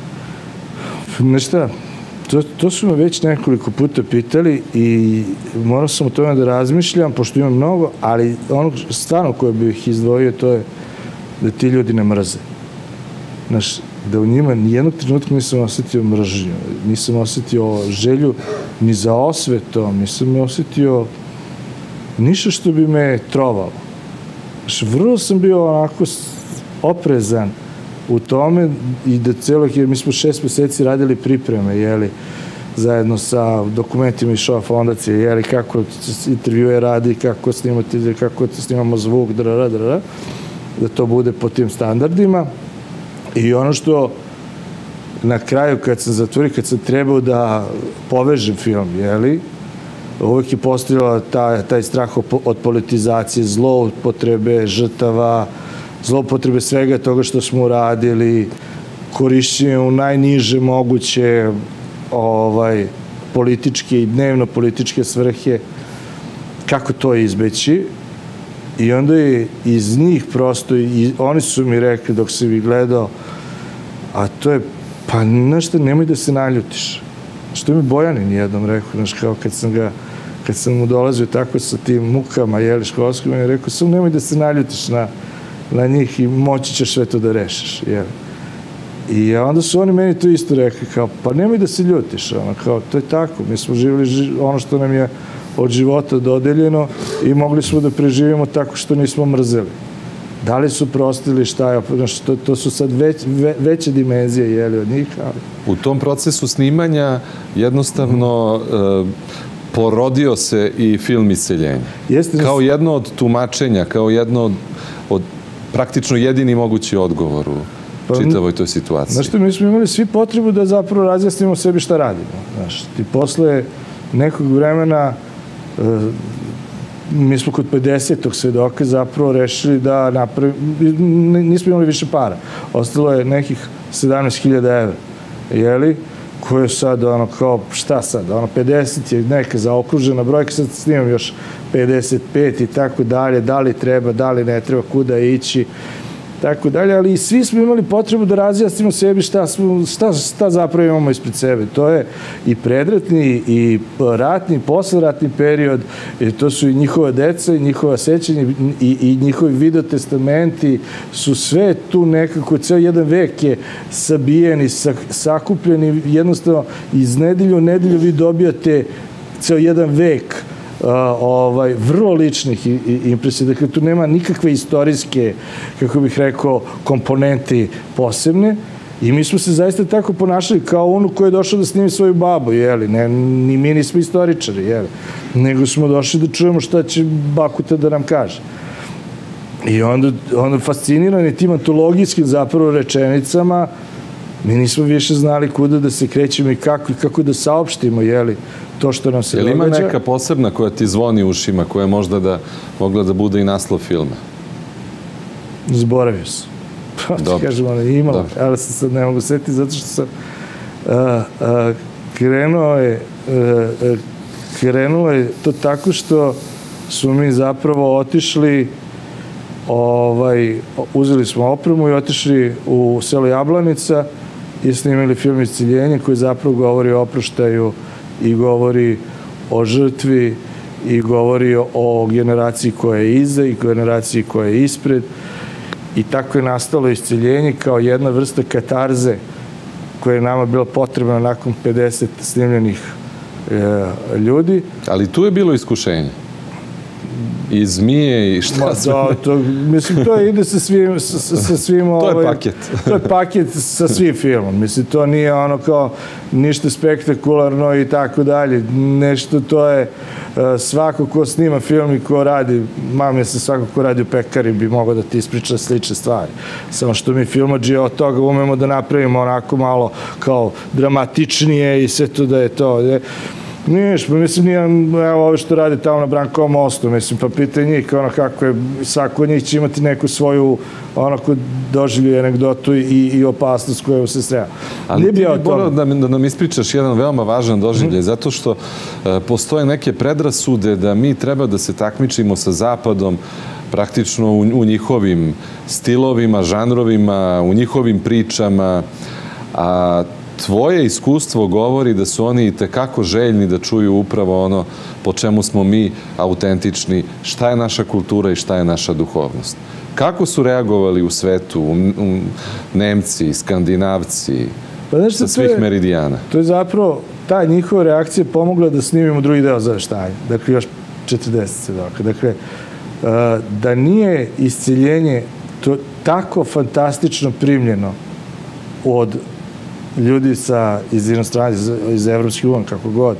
Speaker 3: Nešta, to, to su me već nekoliko puta pitali i morao sam o tome da razmišljam, pošto imam mnogo, ali ono stvarno koje bih izdvojio to je da ti ljudi ne mrze. Znaš, da u njima nijednog trenutka nisam osetio mržnju, nisam osetio želju ni za osvetom, nisam osetio ništa što bi me trovalo. Znaš, vrlo sam bio onako oprezan u tome i da celo, jer mi smo šest meseci radili pripreme, jeli, zajedno sa dokumentima iz Šoa fondacije, jeli, kako intervjue radi, kako snimati, kako snimamo zvuk, drra, drra, da to bude po tim standardima. I ono što na kraju kad sam zatvorio, kad sam trebao da povežem film, jeli, uvijek je postojala taj, taj strah od politizacije, zloupotrebe žrtava, zloupotrebe svega toga što smo uradili, korišćenje u najniže moguće ovaj, političke i dnevno političke svrhe, kako to izbeći. I onda je iz njih prosto, i oni su mi rekli dok sam ih gledao, a to je, pa nešto, nemoj da se naljutiš. Što mi Bojanin jednom rekao, znaš, kao kad sam ga, kad sam mu dolazio tako sa tim mukama, jeli, školskim, on je rekao, samo nemoj da se naljutiš na, na njih i moći ćeš sve to da rešiš, jeli. I onda su oni meni to isto rekli, kao, pa nemoj da se ljutiš, ono, kao, to je tako, mi smo živjeli ono što nam je od života dodeljeno i mogli smo da preživimo tako što nismo mrzeli. Da li su prostili, šta je, to, to su sad već, ve, veće dimenzije, jeli, od njih, ali...
Speaker 2: U tom procesu snimanja jednostavno e, porodio se i film Iseljenje.
Speaker 3: Jeste,
Speaker 2: kao jedno od tumačenja, kao jedno od, od praktično jedini mogući odgovor u pa, čitavoj toj situaciji.
Speaker 3: Znaš što, mi smo imali svi potrebu da zapravo razjasnimo sebi šta radimo. Znaš, ti posle nekog vremena e, mi smo kod pedesetog svedoka zapravo rešili da napravimo, nismo imali više para. Ostalo je nekih sedamnaest hiljada evra, jeli, koje je sad, ono, kao, šta sad, ono, pedeset je neka zaokružena brojka, sad snimam još pedeset pet i tako dalje, da li treba, da li ne treba, kuda ići, tako dalje, ali i svi smo imali potrebu da razjasnimo sebi šta, smo, šta, šta zapravo imamo ispred sebe. To je i predratni, i ratni, i posleratni period, i to su i njihova deca, i njihova sećanja, i, i njihovi videotestamenti, su sve tu nekako, ceo jedan vek je sabijen i sakupljen i jednostavno iz nedelju u nedelju vi dobijate ceo jedan vek Uh, ovaj, vrlo ličnih i, i, impresija. Dakle, tu nema nikakve istorijske, kako bih rekao, komponenti posebne i mi smo se zaista tako ponašali kao onu koji je došao da snimi svoju babu, jeli, ne, ni mi nismo istoričari, jeli, nego smo došli da čujemo šta će bakuta da nam kaže. I onda, onda fascinirani tim antologijskim zapravo rečenicama, mi nismo više znali kuda da se krećemo i kako, i kako da saopštimo, jeli, to što nam se događa.
Speaker 2: Je li ima neka posebna koja ti zvoni ušima, koja je možda da mogla da bude i naslov filma?
Speaker 3: Zboravio sam. Pa ti kažem, ono, imala, ali se sad ne mogu setiti zato što sam uh, uh, krenuo je uh, krenuo je to tako što su mi zapravo otišli ovaj, uzeli smo opremu i otišli u selo Jablanica i snimili film Isceljenje koji zapravo govori o oproštaju i govori o žrtvi i govori o generaciji koja je iza i generaciji koja je ispred i tako je nastalo Isceljenje kao jedna vrsta katarze koja je nama bila potrebna nakon pedeset snimljenih e, ljudi.
Speaker 2: Ali tu je bilo iskušenje. I zmije i šta sve.
Speaker 3: Da, to, mislim, to ide sa svim... Sa, sa svim
Speaker 2: to
Speaker 3: ovaj,
Speaker 2: je paket.
Speaker 3: To je paket sa svim filmom. Mislim, to nije ono kao ništa spektakularno i tako dalje. Nešto, to je uh, svako ko snima film i ko radi, mam je se svako ko radi u pekari bi mogao da ti ispriča slične stvari. Samo što mi filmadžije od toga umemo da napravimo onako malo kao dramatičnije i sve to da je to... Je, Niš, pa mislim, nije, evo ove što radi tamo na Brankovom mostu, mislim, pa pitaj njih, ono kako je, svako od njih će imati neku svoju, onako, doživlju anegdotu i, i opasnost koju se sreda.
Speaker 2: Ali ti bi morao da, da nam ispričaš jedan veoma važan doživljaj, mm. zato što e, postoje neke predrasude da mi treba da se takmičimo sa Zapadom, praktično u, u njihovim stilovima, žanrovima, u njihovim pričama, a tvoje iskustvo govori da su oni i tekako željni da čuju upravo ono po čemu smo mi autentični, šta je naša kultura i šta je naša duhovnost. Kako su reagovali u svetu, u, u Nemci, Skandinavci, pa znači, sa svih je, meridijana?
Speaker 3: To je zapravo, ta njihova reakcija pomogla da snimimo drugi deo Zaveštanja, dakle još četrdeset svedoka. Dakle, da nije Isceljenje to tako fantastično primljeno od ljudi sa, iz inostranstva, iz, iz Evropske unije, kako god.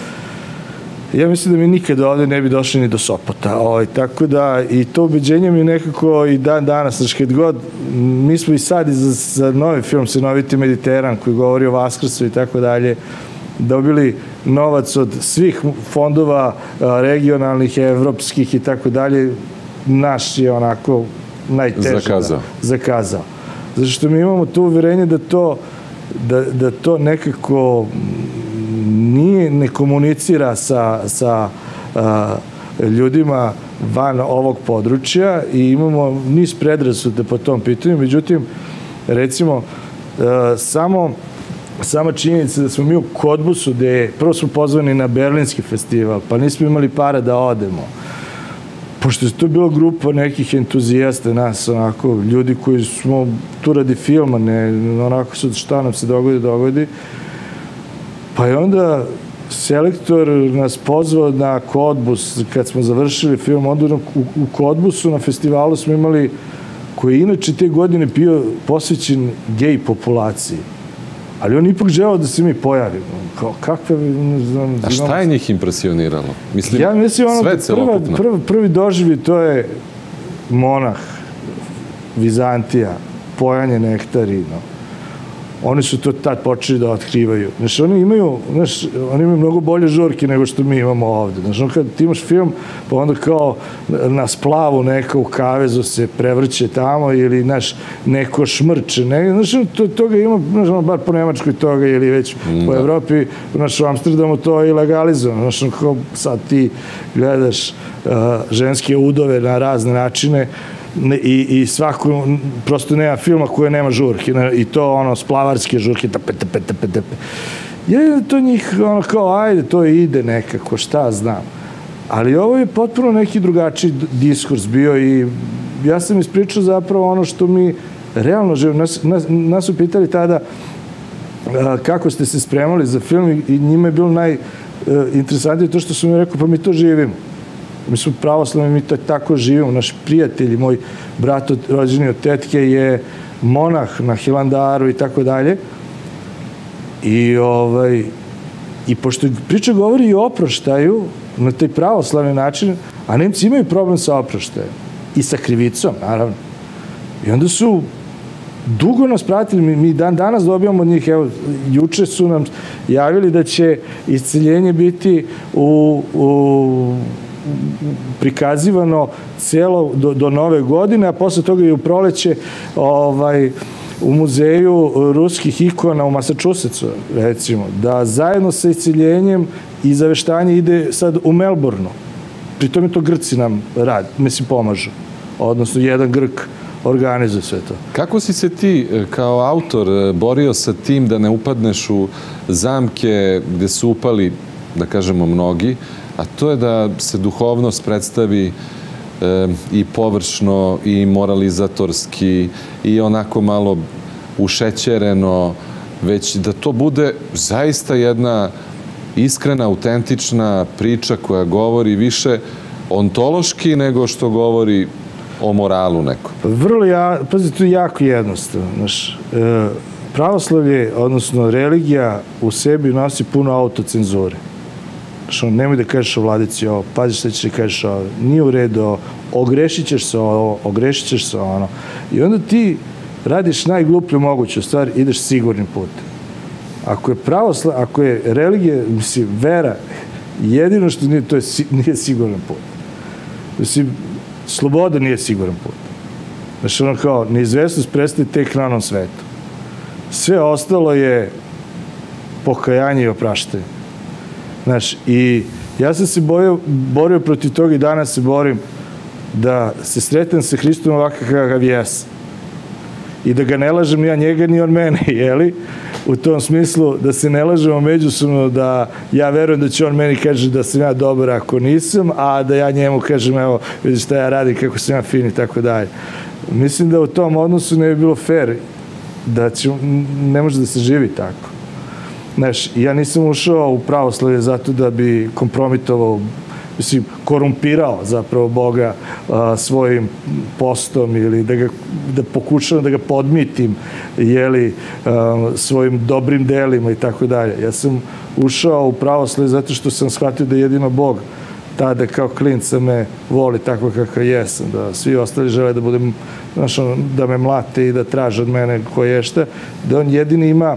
Speaker 3: Ja mislim da mi nikada ovde ne bi došli ni do Sopota. Ovaj, tako da, i to ubeđenje mi nekako i dan danas, znači kad god, mi smo i sad i za, za novi film, Sinoviti Mediteran, koji govori o Vaskrsu i tako dalje, dobili novac od svih fondova regionalnih, evropskih i tako dalje. Naš je onako najteže
Speaker 2: zakazao.
Speaker 3: Da, zakazao. Zato što mi imamo to uverenje da to Da, da to nekako nije, ne komunicira sa, sa a, ljudima van ovog područja i imamo niz predrasuda po tom pitanju. Međutim, recimo, a, samo, sama činjenica da smo mi u Kodbusu, gde prvo smo pozvani na Berlinski festival, pa nismo imali para da odemo. Pošto je to bila grupa nekih entuzijasta, nas, onako, ljudi koji smo tu radi filma, ne, onako, šta nam se dogodi, dogodi. Pa je onda selektor nas pozvao na Kodbus, kad smo završili film, onda u, u Kodbusu na festivalu smo imali, koji je inače te godine bio posvećen gej populaciji. Ali on ipak želeo da se mi pojavimo. Kao, kakve... Znam,
Speaker 2: A šta je njih impresioniralo? Mislim,
Speaker 3: ja mislim, ono,
Speaker 2: sve celokupno.
Speaker 3: Prva, prvi doživi, to je monah, Vizantija, pojanje nektarino. Oni su to tad počeli da otkrivaju. Znaš, oni imaju, znaš, oni imaju mnogo bolje žurke nego što mi imamo ovde. Znaš, on kad ti imaš film, pa onda kao na splavu neka u kavezu se prevrće tamo ili, znaš, neko šmrče. Ne, znaš, to, toga ima, znaš, ono, bar po Nemačkoj toga ili već mm, po Evropi, znaš, u Amsterdamu to je ilegalizovano. Znaš, kao sad ti gledaš uh, ženske udove na razne načine, i, i svako, prosto nema filma koje nema žurke, i to ono, splavarske žurke, tepe, tepe, tepe, tepe. Je to njih, ono, kao, ajde, to ide nekako, šta znam. Ali ovo je potpuno neki drugačiji diskurs bio i ja sam ispričao zapravo ono što mi realno živimo. Nas, nas, nas su pitali tada a, kako ste se spremali za film i njima je bilo najinteresantnije to što su mi rekao, pa mi to živimo. Mi smo pravoslavni, mi to tako živimo. Naši prijatelji, moj brat od, rođeni od tetke je monah na Hilandaru i tako dalje. I, ovaj, i pošto priča govori i o oproštaju na taj pravoslavni način, a Nemci imaju problem sa oproštajem i sa krivicom, naravno. I onda su dugo nas pratili, mi, mi dan danas dobijamo od njih, evo, juče su nam javili da će isceljenje biti u, u prikazivano cijelo do, do nove godine, a posle toga i u proleće ovaj, u muzeju ruskih ikona u Massachusettsu, recimo, da zajedno sa isceljenjem i zaveštanje ide sad u Melbourneu. Pritom je to Grci nam rad, mislim, pomažu. Odnosno, jedan Grk organizuje sve to.
Speaker 2: Kako si se ti kao autor borio sa tim da ne upadneš u zamke gde su upali, da kažemo, mnogi, a to je da se duhovnost predstavi e, i površno, i moralizatorski, i onako malo ušećereno, već da to bude zaista jedna iskrena, autentična priča koja govori više ontološki nego što govori o moralu nekom.
Speaker 3: Vrlo, ja, pazi, to je jako jednostavno. Znaš, e, pravoslavlje, odnosno religija, u sebi nosi puno autocenzure. Što nemoj da kažeš o vladici ovo, pazi šta ćeš da kažeš ovo, nije u redu, ogrešit ćeš se ovo, ogrešit ćeš se ono. I onda ti radiš najgluplju moguću stvar, ideš sigurnim putem. Ako je pravosla, ako je religija, mislim, vera, jedino što nije, to je, nije siguran put. Mislim, sloboda nije siguran put. Znači, ono kao, neizvesnost prestaje tek na onom svetu. Sve ostalo je pokajanje i opraštanje. Znaš, i ja sam se borio, borio protiv toga i danas se borim da se sretam sa Hristom ovakav kakav jesam. I da ga ne lažem ni ja njega, ni on mene, jeli? U tom smislu da se ne lažemo međusobno, da ja verujem da će on meni kaže da sam ja dobar ako nisam, a da ja njemu kažem, evo, vidiš šta ja radim, kako sam ja fin i tako dalje. Mislim da u tom odnosu ne bi bilo fair, da će, ne može da se živi tako. Znaš, ja nisam ušao u pravoslavlje zato da bi kompromitovao, mislim, korumpirao zapravo Boga a, svojim postom ili da ga da pokušavam da ga podmitim, jeli, a, svojim dobrim delima i tako dalje. Ja sam ušao u pravoslavlje zato što sam shvatio da jedino Bog tada kao klinca me voli tako kakav jesam, da svi ostali žele da budem, znaš, da me mlate i da traže od mene ko je šta, da on jedini ima,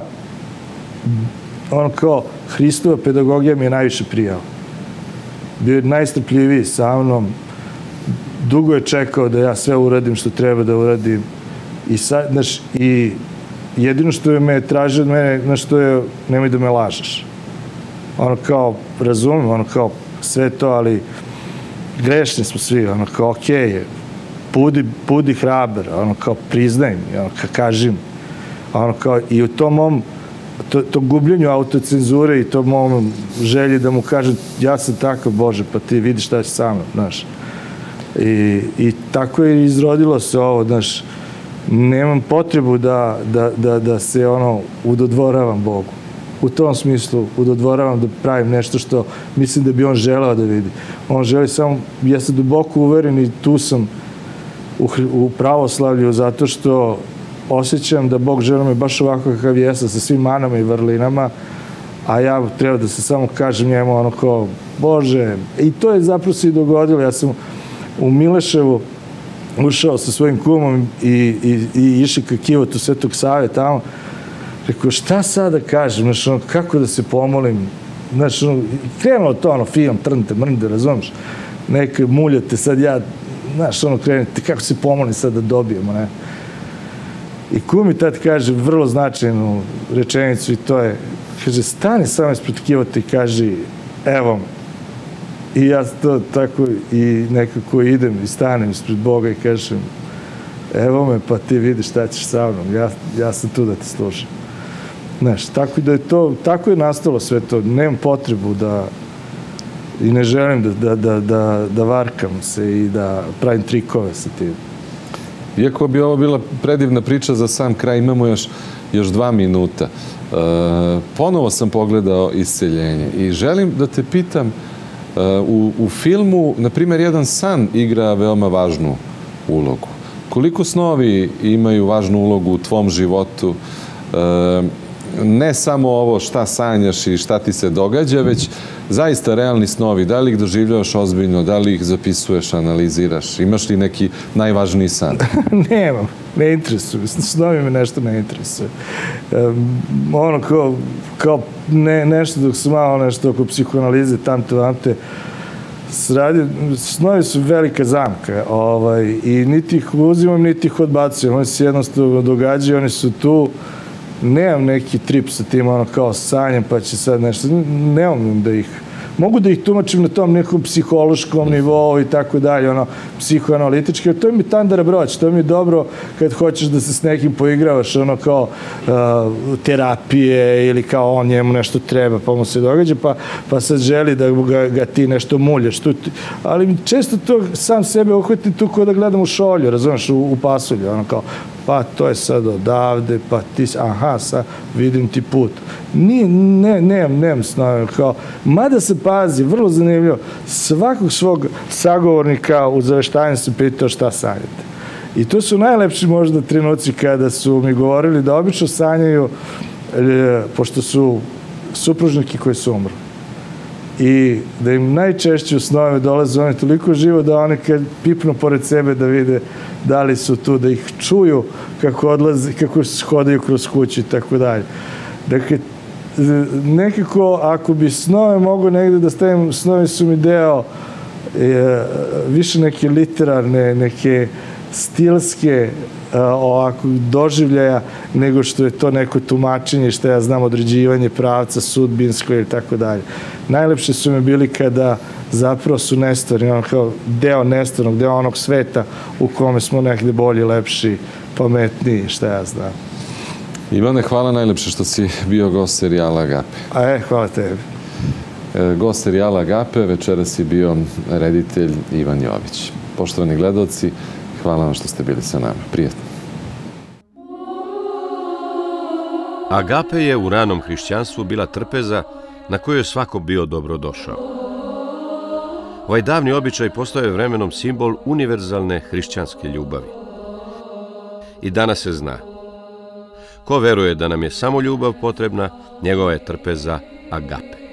Speaker 3: on kao Hristova pedagogija mi je najviše prijao. Bio je najstrpljiviji sa mnom, dugo je čekao da ja sve uradim što treba da uradim i, sad, znaš, i jedino što je me tražio od mene, znaš, što je, nemoj da me lažeš. Ono kao, razumem, ono kao, sve to, ali grešni smo svi, ono kao, okej je, budi, budi hrabar, ono kao, priznaj mi, ono kao, kaži mi. Ono kao, i u tom mom To, to gubljenju autocenzure i to mom želji da mu kažem ja sam takav, Bože, pa ti vidiš šta će sa mnom, znaš. I, i tako je izrodilo se ovo, znaš, nemam potrebu da, da, da, da se ono udodvoravam Bogu. u tom smislu udodvoravam da pravim nešto što mislim da bi on želeo da vidi. On želi samo, ja sam duboko uveren i tu sam u, u pravoslavlju zato što osjećam da Bog želi me baš ovako kakav jesam, sa svim manama i vrlinama, a ja treba da se samo kažem njemu ono kao, Bože, i to je zapravo se i dogodilo. Ja sam u Mileševu ušao sa svojim kumom i, i, i išli ka kivotu Svetog Save tamo. Rekao, šta sad da kažem, znaš, ono, kako da se pomolim, znaš, ono, krenulo to, ono, film, trnte, mrnde, razumiješ, neke muljate, sad ja, znaš, ono, krenete, kako se pomolim sad da dobijemo, ne? I kum mi tad kaže vrlo značajnu rečenicu i to je, kaže, stani samo ispred kivota i kaži, evo, i ja to tako i nekako idem i stanem ispred Boga i kažem, evo me, pa ti vidiš šta ćeš sa mnom, ja, ja sam tu da te slušam. Znaš, tako da je to, tako je nastalo sve to, nemam potrebu da, i ne želim da, da, da, da, da varkam se i da pravim trikove sa tim.
Speaker 2: Iako bi ovo bila predivna priča za sam kraj, imamo još, još dva minuta. E, ponovo sam pogledao Isceljenje i želim da te pitam, e, u, u filmu, na primjer, jedan san igra veoma važnu ulogu. Koliko snovi imaju važnu ulogu u tvom životu? E, ne samo ovo šta sanjaš i šta ti se događa, već zaista realni snovi. Da li ih doživljavaš ozbiljno, da li ih zapisuješ, analiziraš? Imaš li neki najvažniji san?
Speaker 3: Nemam, ne interesuje. Snovi me nešto ne interesuje. Um, ono kao, kao ne, nešto dok sam malo nešto oko psihoanalize, tamte, vamte, sradi, snovi su velika zamka ovaj, i niti ih uzimam, niti ih odbacujem. Oni se jednostavno događaju, oni su tu. Nemam neki trip sa tim, ono kao sanjem, pa će sad nešto, nemam da ih, mogu da ih tumačim na tom nekom psihološkom nivou i tako dalje, ono, psihoanalitički, to mi Tandara Broć, to mi je dobro kad hoćeš da se s nekim poigravaš, ono kao uh, terapije ili kao on njemu nešto treba, pa mu se događa, pa, pa sad želi da ga, ga ti nešto muljaš, tu, ali često to sam sebe uhvatim tu kao da gledam u šolju, razumiješ, u, u pasulju, ono kao, pa to je sad odavde, pa ti, aha, sad vidim ti put. Nije, ne, nemam, nemam snove, kao, mada se pazi, vrlo zanimljivo, svakog svog sagovornika u zaveštavanju se pitao šta sanjate. I to su najlepši možda trenuci kada su mi govorili da obično sanjaju, e, pošto su supružniki koji su umru. I da im najčešće u snove dolaze oni toliko živo da oni kad pipnu pored sebe da vide da li su tu, da ih čuju kako odlaze, kako hodaju kroz kuću i tako dalje. Dakle, nekako ako bi snove mogu negde da stavim, snovi su mi deo e, više neke literarne, neke stilske ovako doživljaja nego što je to neko tumačenje, što ja znam, određivanje pravca, sudbinsko i tako dalje. Najlepše su mi bili kada zapravo su nestvarni, ono kao deo nestvarnog, deo onog sveta u kome smo nekde bolji, lepši, pametniji, šta ja znam.
Speaker 2: Ivane, hvala najlepše što si bio gost serijala Agape.
Speaker 3: A je, hvala tebi.
Speaker 2: E, gost serijala Agape, večeras je bio reditelj Ivan Jović. Poštovani gledalci, hvala vam što ste bili sa nama. Prijatno.
Speaker 1: Agape je u ranom hrišćanstvu bila trpeza na kojoj je svako bio dobrodošao. Ovaj davni običaj postao je vremenom simbol univerzalne hrišćanske ljubavi. I danas se zna. Ko veruje da nam je samo ljubav potrebna, njegova je trpeza Agape.